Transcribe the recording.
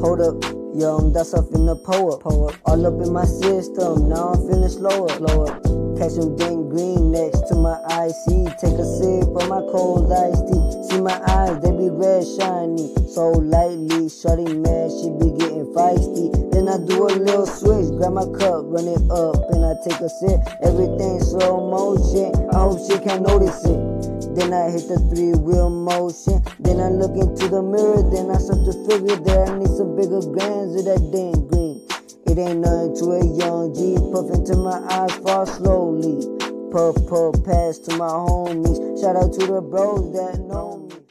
Hold up, young Dasa finna pull up. All up in my system, now I'm feeling slower. Catch some dang green next to my IC. Take a sip of my cold iced tea. See my eyes, they be red shiny. So lightly, shorty mad, she be getting feisty. Then I do a little switch, grab my cup, run it up, and I take a sip. Everything slow motion, I hope she can't notice it. Then I hit the 3-wheel motion. Then I look into the mirror. Then I start to figure that I need some bigger grams of that dang green. It ain't nothing to a young G. Puffin' till my eyes fall slowly. Puff, pass to my homies. Shout out to the bros that know.